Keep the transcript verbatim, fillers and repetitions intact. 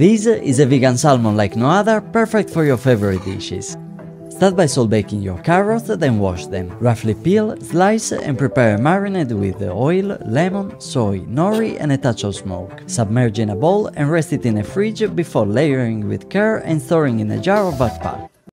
This is a vegan salmon like no other, perfect for your favorite dishes. Start by salt baking your carrots, then wash them. Roughly peel, slice and prepare a marinade with oil, lemon, soy, nori and a touch of smoke. Submerge in a bowl and rest it in a fridge before layering with care and storing in a jar or backpack.